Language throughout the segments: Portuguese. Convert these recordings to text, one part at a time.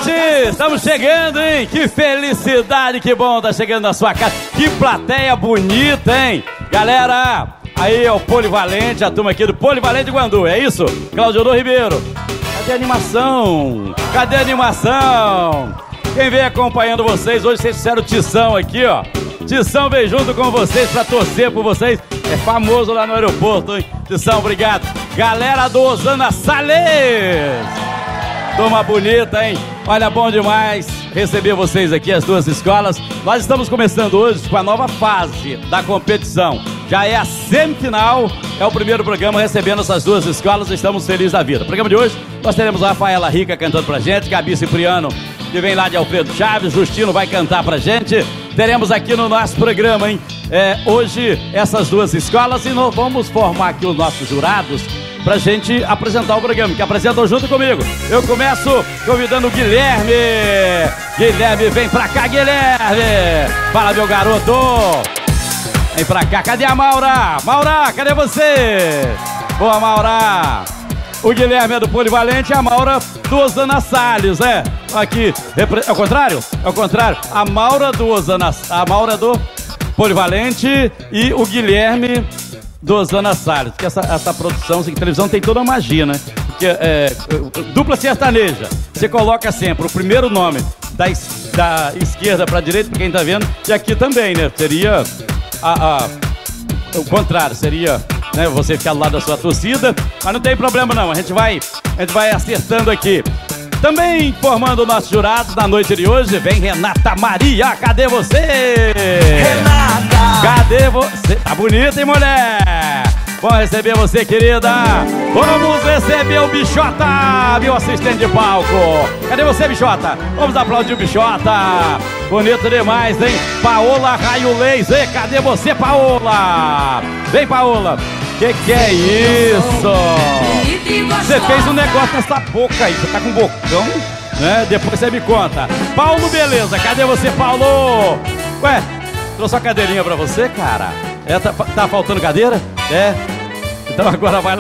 gente! Estamos chegando, hein? Que felicidade, que bom tá chegando na sua casa. Que plateia bonita, hein? Galera, aí é o Polivalente, a turma aqui do Polivalente Guandu, é isso? Claudio Ribeiro. Cadê a animação? Cadê a animação? Quem vem acompanhando vocês, hoje vocês fizeram Tição aqui, ó. Tição veio junto com vocês pra torcer por vocês. É famoso lá no aeroporto, hein? Tição, obrigado. Galera do Osana Salles. Turma bonita, hein? Olha, bom demais receber vocês aqui, as duas escolas. Nós estamos começando hoje com a nova fase da competição. Já é a semifinal, é o primeiro programa recebendo essas duas escolas. Estamos felizes da vida. No programa de hoje, nós teremos a Rafaela Rica cantando pra gente, Gabi Cipriano, que vem lá de Alfredo Chaves, Justino vai cantar pra gente. Teremos aqui no nosso programa, hein? Hoje, essas duas escolas, e nós vamos formar aqui os nossos jurados pra gente apresentar o programa, que apresentam junto comigo. Eu começo convidando o Guilherme. Guilherme, vem pra cá, Guilherme. Fala, meu garoto. Vem pra cá. Cadê a Maura? Maura, cadê você? Boa, Maura. O Guilherme é do Polivalente e a Maura do Osana Salles, né? Aqui, é o contrário? É o contrário. A Maura do Osana, a Maura é do Polivalente e o Guilherme do Osana Salles. Porque essa produção, essa televisão tem toda uma magia, né? Porque dupla sertaneja. Você coloca sempre o primeiro nome da esquerda pra direita, pra quem tá vendo, e aqui também, né? Seria o contrário, seria, né, você ficar do lado da sua torcida, mas não tem problema não, a gente vai acertando aqui. Também formando nossos jurados na noite de hoje, vem Renata Maria, cadê você? Renata! Cadê você? Tá bonita, hein, mulher? Bom receber você, querida. Vamos receber o Bichota, meu assistente de palco. Cadê você, Bichota? Vamos aplaudir o Bichota. Bonito demais, hein? Paola Raio Laser, cadê você, Paola? Vem, Paola. Que é isso? Você fez um negócio nessa boca aí, você tá com um bocão, né? Depois você me conta. Paulo, beleza, cadê você, Paulo? Ué, trouxe uma cadeirinha pra você, cara? Tá faltando cadeira? Então agora vai lá.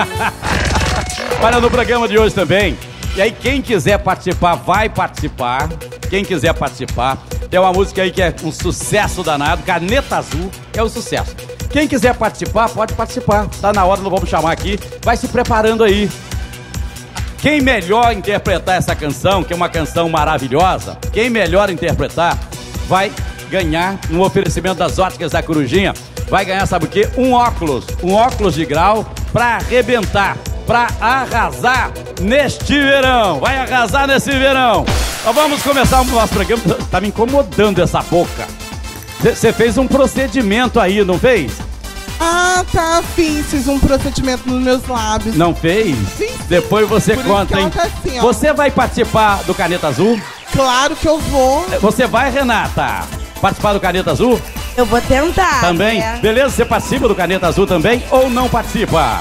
Olha, no programa de hoje também. E aí, quem quiser participar, vai participar. Quem quiser participar. Tem uma música aí que é um sucesso danado. Caneta Azul é um sucesso. Quem quiser participar, pode participar. Tá na hora, não vamos chamar aqui. Vai se preparando aí. Quem melhor interpretar essa canção, que é uma canção maravilhosa, quem melhor interpretar, vai ganhar um oferecimento das Óticas da Corujinha. Vai ganhar, sabe o quê? Um óculos de grau pra arrebentar, pra arrasar neste verão. Vai arrasar nesse verão. Então vamos começar o nosso programa. Tá me incomodando essa boca. Você fez um procedimento aí, não fez? Ah, tá, fiz um procedimento nos meus lábios. Não fez? Sim. Depois você por conta, hein? Tá assim, você vai participar do Caneta Azul? Claro que eu vou. Você vai, Renata, participar do Caneta Azul? Eu vou tentar. Também? Né? Beleza, você participa do Caneta Azul também ou não participa?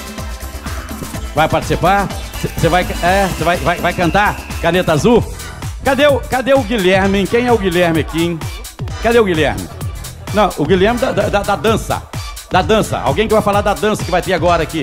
Vai participar? Você vai cantar Caneta Azul? Cadê o Guilherme? Quem é o Guilherme aqui, hein? Cadê o Guilherme? Não, o Guilherme da dança. Da dança. Alguém que vai falar da dança que vai ter agora aqui.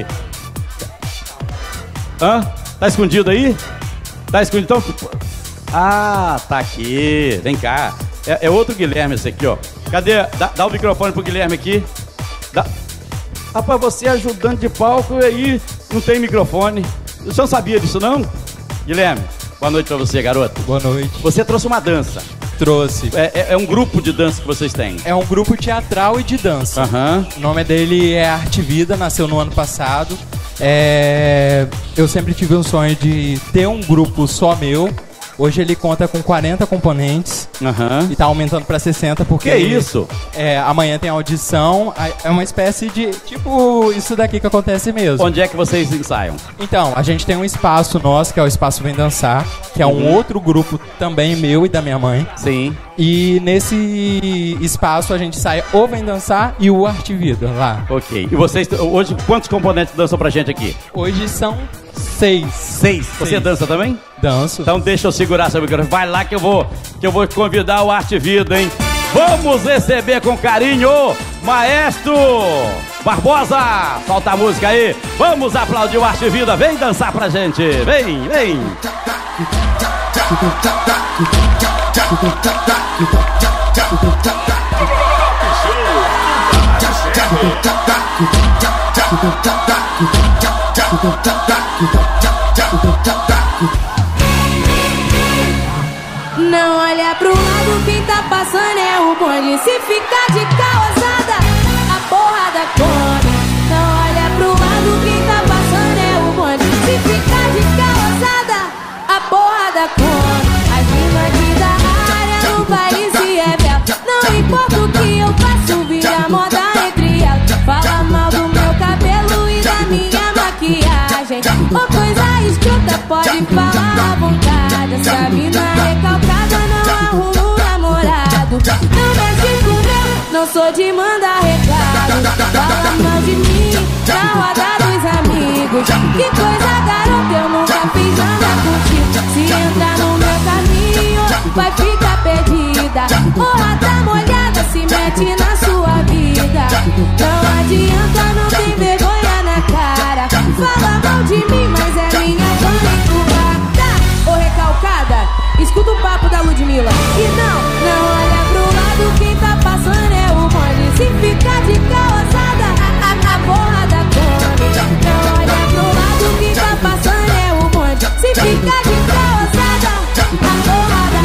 Hã? Tá escondido aí? Tá escondido? Então... Ah, tá aqui. Vem cá. É outro Guilherme esse aqui, ó. Cadê? Dá o microfone pro Guilherme aqui. Rapaz, você é ajudante de palco e aí não tem microfone. O senhor sabia disso, não? Guilherme, boa noite pra você, garoto. Boa noite. Você trouxe uma dança. Trouxe. É um grupo de dança que vocês têm? É um grupo teatral e de dança. O nome dele é Arte Vida, nasceu no ano passado. Eu sempre tive um sonho de ter um grupo só meu. Hoje ele conta com 40 componentes e tá aumentando pra 60 porque... Que isso? Amanhã tem audição, é uma espécie de... Tipo, isso daqui que acontece mesmo. Onde é que vocês ensaiam? Então, a gente tem um espaço nosso, que é o Espaço Vem Dançar, que é um outro grupo também meu e da minha mãe. Sim. E nesse espaço a gente sai o Vem Dançar e o Arte Vida lá. Ok. E vocês, hoje, quantos componentes dançam pra gente aqui? Hoje são 6. 6. Você dança também? Danço. Então deixa eu segurar seu microfone. Vai lá que eu vou convidar o Arte Vida, hein? Vamos receber com carinho Maestro Barbosa. Solta a música aí. Vamos aplaudir o Arte Vida. Vem dançar pra gente. Vem, vem. Não olha pro lado, quem tá passando é o bonde. Se ficar de causada, a porrada come. Não olha pro lado, quem tá passando é o bonde. Se ficar de causada, a porrada come. As minas da área no baile se revela. Não importa o que eu faço, vira moda entre elas. Fala mal do meu cabelo e da minha maquiagem. Ô coisa escrota, pode falar à vontade. Essa mina recalcada não arruma um namorado. Não mexe com meu, não sou de mandar recado. Fala mal de mim, na roda dos amigos. Que coisa garota, eu nunca fiz nada contigo. Se entrar no meu caminho, vai ficar perdida. Porra tá molhada, se mete na sua vida. Não adianta, não tem vergonha na cara. Fala mal de mim, mas é minha dona encurrada. Ô recalcada, escuta o papo da Ludmilla. E não olha pro lado, quem tá passando é o bonde. Se ficar de causada, a porrada come. Não olha pro lado, quem tá passando é o bonde. Se ficar de causada, a porrada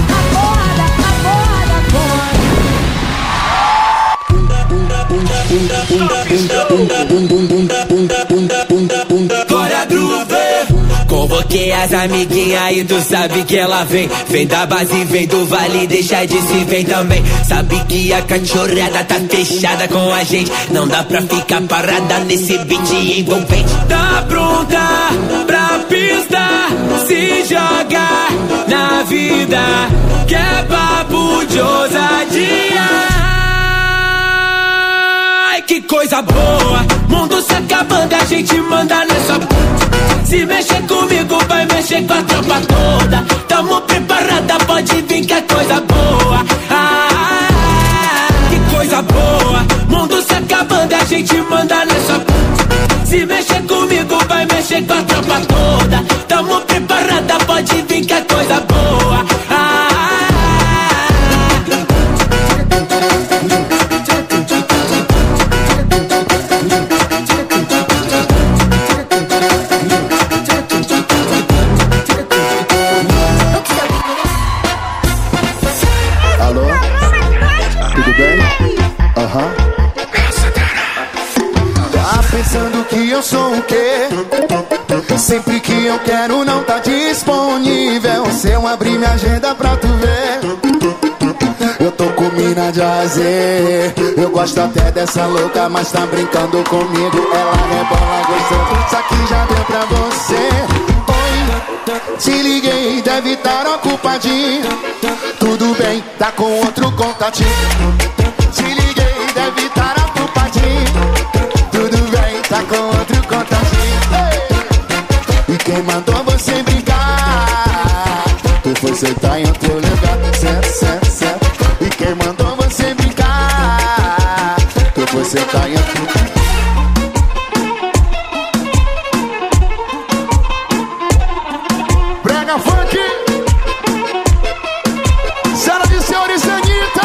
come. Bora groove! Convoquei as amiguinhas e tu sabe que ela vem. Vem da base, vem do vale, deixa de se vem também. Sabe que a cachorrada tá fechada com a gente. Não dá pra ficar parada nesse beat envolvente. Tá pronta pra pista, se joga na vida, que é papo de ousadia. Ai, que coisa boa, mundo se acabando, a gente manda nessa. Se mexer comigo, vai mexer com a tropa toda. Tamo preparada, pode vir que é coisa boa. Que coisa boa, mundo se acabando, a gente manda nessa. Se mexer comigo, vai mexer com a tropa toda. Tamo preparada, pode vir que é coisa boa. Pensando que eu sou o quê? Sempre que eu quero não tá disponível. Se eu abrir minha agenda pra tu ver, eu tô com mina de azer. Eu gosto até dessa louca, mas tá brincando comigo. Ela rebola gostoso, isso aqui já deu pra você. Oi, te liguei, deve estar ocupadinho. Tudo bem, tá com outro contatinho. Te liguei, deve estar ocupadinho. Tá com outro contatinho. E quem mandou você brincar? Tu foi sentar em outro lugar. Certo. E quem mandou você brincar? Tu foi sentar em outro lugar. Brega funk. Senhoras e senhores, Anitta.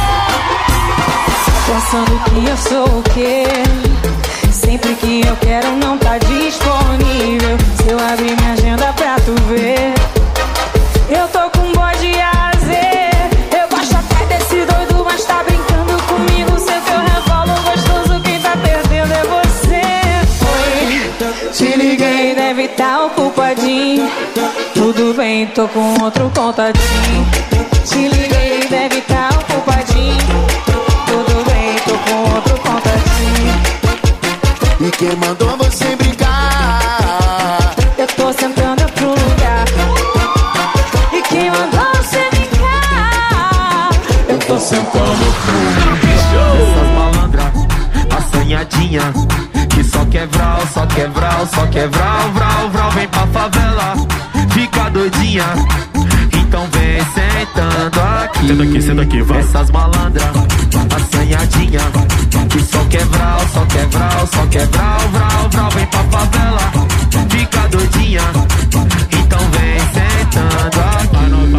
Pensando que eu sou o quê? Sempre que eu quero não tá disponível. Se eu abrir minha agenda pra tu ver, eu tô com bode azer. Eu gosto até desse doido, mas tá brincando comigo. Se teu revolo gostoso, quem tá perdendo é você. Oi, te liguei, deve tá ocupadinho. Tudo bem, tô com outro contatinho. Te liguei, deve tá ocupadinho. Tudo bem, tô com outro contatinho. E quem mandou você brincar? Eu tô sentando pro lugar. E quem mandou você brincar? Eu tô sentando pro lugar. Essas malandras, assanhadinha, que só quer vral, só quer vral, só quer vral, vral, vral. Vem pra favela, fica doidinha. Então vem sentando aqui. Senta aqui, vai. Essas malandras, assanhadinha, que só quer vral, só quer vral, só quer vral, vral, vral. Vem pra favela, fica doidinha. Então vem sentando aqui.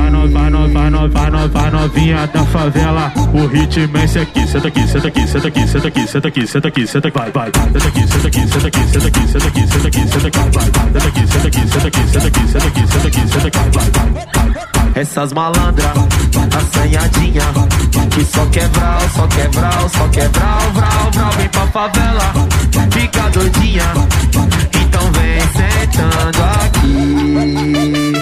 novinha da favela, o ritmo é esse aqui. Senta aqui, senta aqui, senta aqui, senta aqui, senta aqui, senta aqui, senta aqui, vai, vai. Senta aqui, senta aqui, senta aqui, senta aqui, senta aqui, senta aqui, senta aqui, vai, vai. Senta aqui, senta aqui, senta aqui, senta aqui, senta aqui, senta aqui, senta aqui, vai, vai. Essas malandras, assanhadinha, que só quer vral, só quer vral, só quer vral, vral, vral. Vem pra favela, fica doidinha, então vem sentando aqui.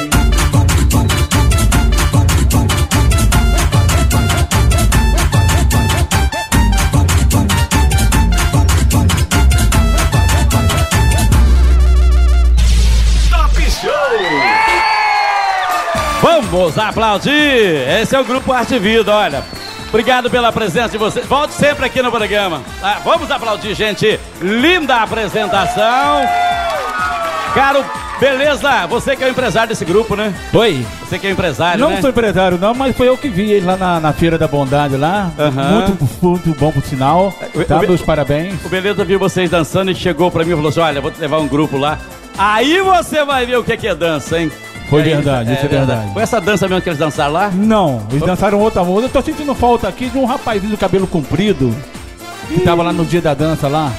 Vamos aplaudir! Esse é o Grupo Arte Vida, olha. Obrigado pela presença de vocês. Volte sempre aqui no programa. Vamos aplaudir, gente. Linda apresentação. Caro, beleza? Você que é o empresário desse grupo, né? Oi. Você que é empresário, não né? sou empresário não, mas foi eu que vi ele lá na Feira da Bondade lá. Muito bom por sinal. Tá, meus parabéns. O Beleza viu vocês dançando e chegou pra mim e falou assim, olha, vou te levar um grupo lá. Aí você vai ver o que é dança, hein? Foi verdade, isso é verdade. Foi essa dança mesmo que eles dançaram lá? Não, eles dançaram outra música. Eu tô sentindo falta aqui de um rapazinho do cabelo comprido que tava lá no dia da dança lá.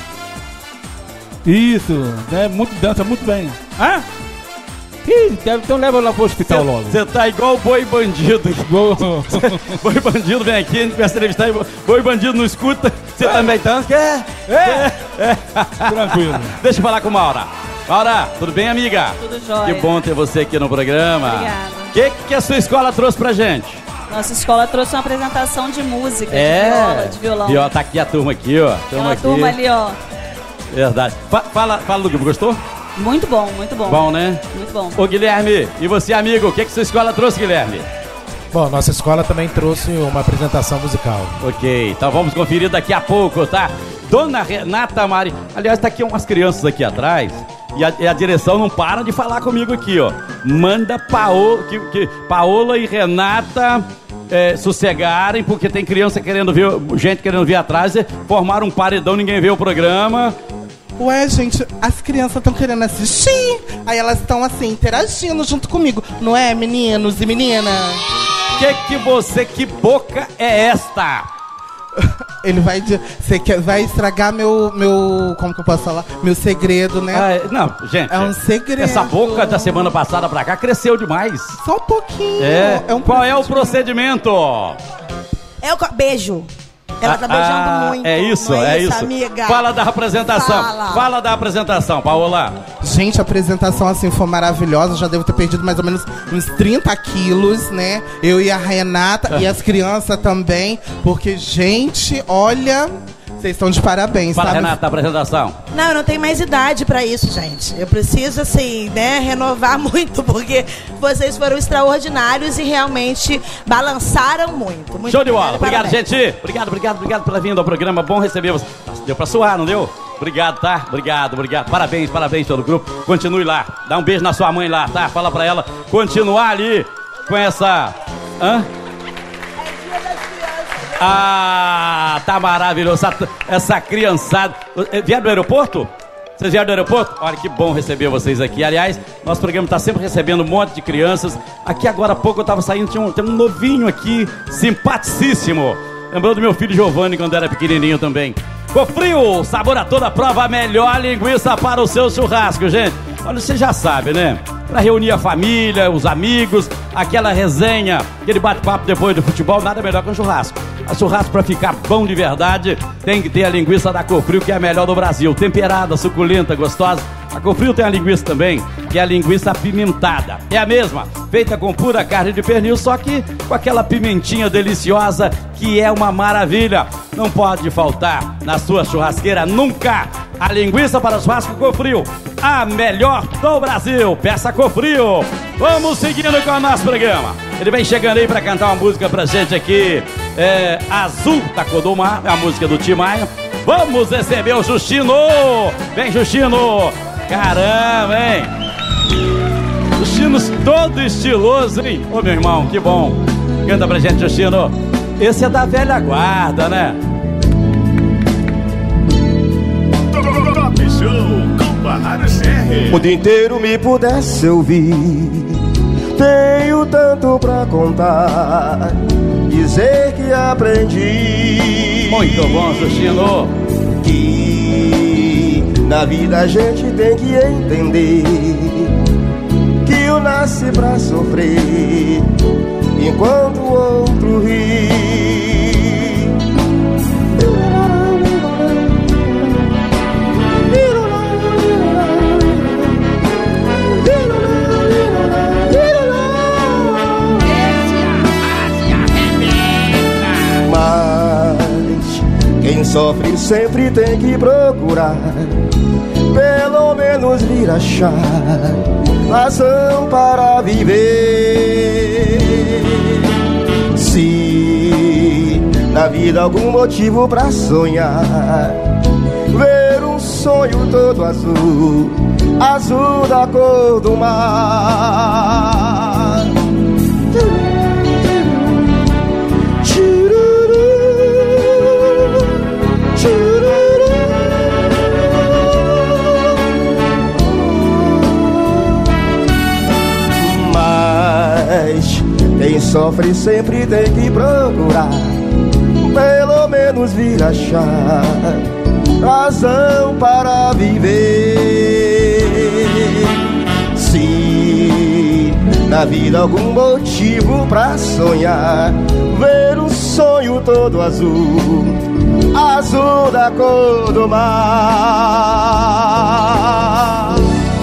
Isso, né? Dança muito bem. Hã? Então leva lá pro hospital logo. Você tá igual o Boi Bandido. Boi Bandido vem aqui, a gente começa a entrevistar e Boi Bandido não escuta. Você também dança? Tranquilo. Deixa eu falar com Maura. Maura, tudo bem, amiga? Tudo jóia. Que bom ter você aqui no programa. Obrigada. O que a sua escola trouxe pra gente? Nossa escola trouxe uma apresentação de música, de violão. E ó, tá aqui a turma aqui, ó. Turma ali, ó. Verdade. Fala do grupo, gostou? Muito bom, muito bom. Bom, né? Muito bom. Ô, Guilherme, e você, amigo, o que sua escola trouxe, Guilherme? Bom, nossa escola também trouxe uma apresentação musical. Ok, então vamos conferir daqui a pouco, tá? Dona Renata Mari. Aliás, tá aqui umas crianças aqui atrás. E a direção não para de falar comigo aqui, ó. Manda Paola e Renata sossegarem, porque tem criança querendo ver, gente querendo vir atrás, formaram um paredão, ninguém vê o programa. Ué, gente, as crianças estão querendo assistir. Aí elas estão assim, interagindo junto comigo. Não é, meninos e meninas? Que boca é esta? Ele vai vai estragar meu. Como que eu posso falar? Meu segredo, né? Não, gente. É um segredo. Essa boca da semana passada pra cá cresceu demais. Só um pouquinho. Qual é o procedimento? Beijo. Ela tá beijando muito. É isso, amiga. Fala da apresentação. Fala da apresentação, Paola. Gente, a apresentação assim foi maravilhosa. Já devo ter perdido mais ou menos uns 30 quilos, né? Eu e a Renata e as crianças também. Porque, gente, olha... Vocês estão de parabéns, Fala, tá? Renata, a apresentação. Não, eu não tenho mais idade pra isso, gente. Eu preciso, assim, né, renovar muito, porque vocês foram extraordinários e realmente balançaram muito. Show de bola. Obrigado, gente. Obrigado pela vinda ao programa. Bom receber você. Deu pra suar, não deu? Obrigado, tá? Obrigado. Parabéns pelo grupo. Continue lá. Dá um beijo na sua mãe lá, tá? Fala pra ela continuar ali com essa... Tá maravilhoso. Essa criançada. Vieram do aeroporto? Vocês vieram do aeroporto? Olha que bom receber vocês aqui. Aliás, nosso programa está sempre recebendo um monte de crianças. Aqui agora há pouco eu estava saindo, tem um novinho aqui, simpaticíssimo. Lembrou do meu filho Giovanni quando era pequenininho também. Cofrio, sabor a toda prova, a melhor linguiça para o seu churrasco, gente. Olha, você já sabe, né? Para reunir a família, os amigos, aquela resenha, aquele bate-papo depois do futebol, nada melhor que um churrasco. A churrasco, para ficar bom de verdade, tem que ter a linguiça da Cofrio, que é a melhor do Brasil. Temperada, suculenta, gostosa. A Cofrio tem a linguiça também, que é a linguiça apimentada. É a mesma, feita com pura carne de pernil, só que com aquela pimentinha deliciosa, que é uma maravilha. Não pode faltar na sua churrasqueira nunca a linguiça para churrasco Cofrio, a melhor do Brasil. Peça Cofrio. Vamos seguindo com o nosso programa. Ele vem chegando aí para cantar uma música pra gente aqui. Azul da Codomar, é a música do Tim Maia. Vamos receber o Justino. Vem, Justino. Caramba, hein? Justino todo estiloso, hein? Ô, meu irmão, que bom. Canta pra gente, Justino. Esse é da velha guarda, né? O dia inteiro me pudesse ouvir, tenho tanto pra contar. dizer que aprendi. Muito bom, Justino. Que na vida a gente tem que entender que eu nasci pra sofrer enquanto o outro ri. Mas quem sofre sempre tem que procurar, pelo menos vir achar razão para viver. Se na vida algum motivo pra sonhar, ver um sonho todo azul, azul da cor do mar. Mas quem sofre sempre tem que procurar, pelo menos vir achar razão para viver. Se na vida algum motivo pra sonhar, ver um sonho todo azul, azul da cor do mar.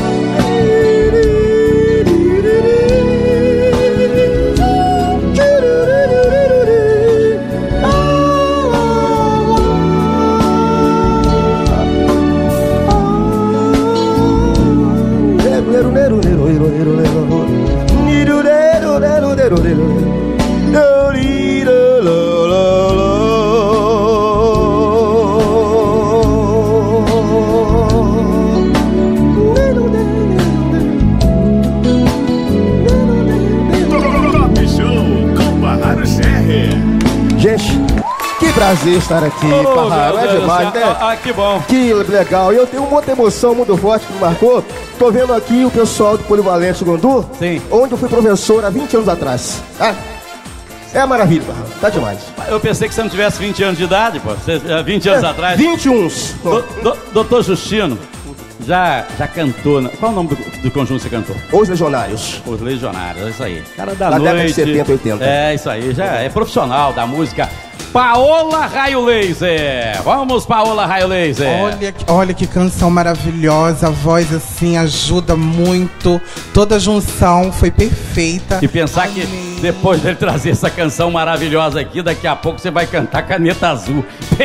Gente, que prazer estar aqui, Parraro, é demais, né? Que bom. Que legal, e eu tenho muita emoção muito forte que me marcou. Tô vendo aqui o pessoal do Polivalente Guandu, sim, onde eu fui professor há 20 anos atrás. É maravilha, Parraro, tá demais. Eu pensei que você não tivesse 20 anos de idade, pô. Você, 20 anos atrás. 21. Doutor Justino, já cantou. Qual é o nome do conjunto que você cantou? Os Legionários. Os Legionários, é isso aí. Cara da na noite. Década de 70, 80. É, isso aí, já é profissional da música. Paola Raio Laser. Vamos, Paola Raio Laser. Olha que canção maravilhosa. A voz assim ajuda muito. Toda a junção foi perfeita. E pensar que depois dele trazer essa canção maravilhosa aqui, daqui a pouco você vai cantar Caneta Azul.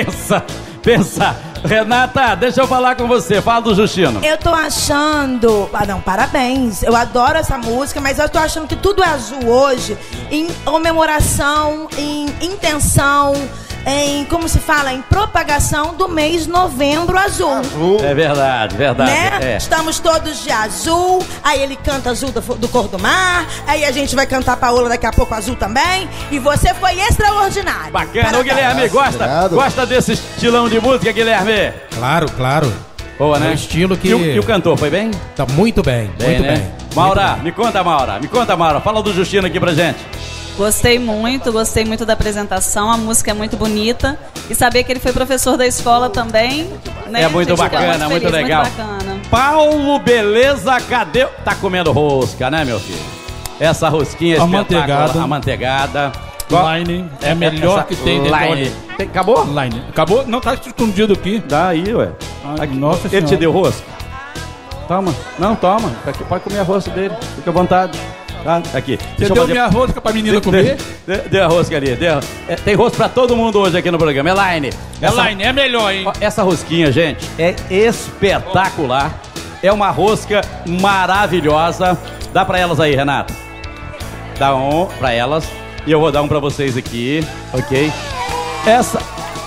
Pensa. Renata, deixa eu falar com você. Fala do Justino. Eu tô achando... parabéns. Eu adoro essa música, mas eu tô achando que tudo é azul hoje. Em comemoração, em intenção, em, como se fala, em propagação do mês Novembro Azul. É verdade. Né? É. Estamos todos de azul. Aí ele canta azul do cor do mar. Aí a gente vai cantar Paola daqui a pouco azul também. E você foi extraordinário. Bacana. Ô, Guilherme, gosta desse estilão de música, Guilherme? Claro. Boa, né? É um estilo que... E o cantor, foi bem? Tá muito bem, muito né? bem. Maura, me conta, Maura. Fala do Justino aqui pra gente. Gostei muito da apresentação, a música é muito bonita. E saber que ele foi professor da escola também, né? É muito bacana, muito legal. Muito bacana. Paulo, beleza, cadê? Tá comendo rosca, né, meu filho? Essa rosquinha amanteigada. Line é a melhor que tem dentro Line. Acabou? Line. Acabou? Não, tá escondido aqui. Daí, ué. Aqui, nossa Ele te deu rosca? Toma. Não, toma. Pode comer a rosca dele. Fica à vontade. Tá? Aqui. Você deu minha rosca pra menina comer? Deu a rosca ali. Tem rosca pra todo mundo hoje aqui no programa. É Line. Line, é melhor, hein? Essa rosquinha, gente, é espetacular. É uma rosca maravilhosa. Dá pra elas aí, Renata. Dá um pra elas. E eu vou dar um pra vocês aqui, ok? Essa...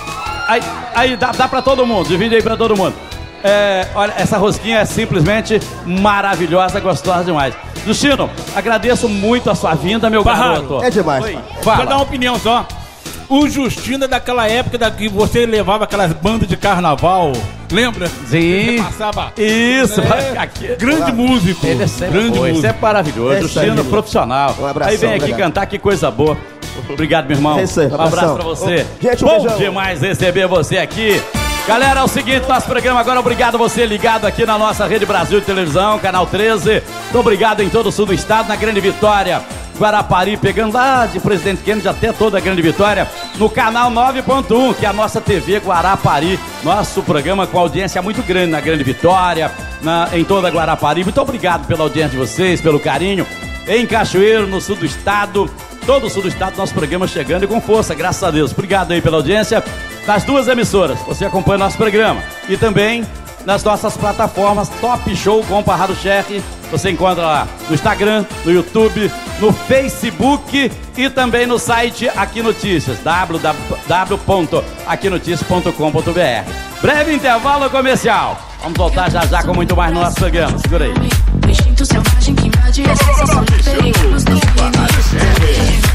Aí dá pra todo mundo, divide aí pra todo mundo. Olha, essa rosquinha é simplesmente maravilhosa, gostosa demais. Justino, agradeço muito a sua vinda, meu garoto. É demais. Vou dar uma opinião só. O Justino é daquela época que você levava aquelas bandas de carnaval, lembra? Sim. Você passava... Isso. Grande músico. Ele é sempre grande músico. Isso é maravilhoso. Justino, profissional. Um abração, aí vem aqui cantar, que coisa boa. Obrigado, meu irmão. É isso aí, um abraço pra você. Gente, bom beijão. demais receber você aqui. Galera, é o seguinte, nosso programa agora, obrigado você ligado aqui na nossa Rede Brasil de Televisão, Canal 13. Muito obrigado em todo o sul do estado, na Grande Vitória, Guarapari, pegando lá de Presidente Kennedy até toda a Grande Vitória, no canal 9.1, que é a nossa TV Guarapari. Nosso programa com audiência muito grande na Grande Vitória, em toda a Guarapari. Muito obrigado pela audiência de vocês, pelo carinho. Em Cachoeiro, no sul do estado, todo o sul do estado, nosso programa chegando e com força, graças a Deus. Obrigado aí pela audiência. Nas duas emissoras, você acompanha nosso programa. E também nas nossas plataformas Top Show com Parrado Cherry. Você encontra lá no Instagram, no YouTube, no Facebook e também no site Aqui Notícias, www.aquinoticias.com.br. Breve intervalo comercial. Vamos voltar já já com muito mais no nosso programa. Segura aí. Instinto selvagem que invade a sensação de perigo nos define.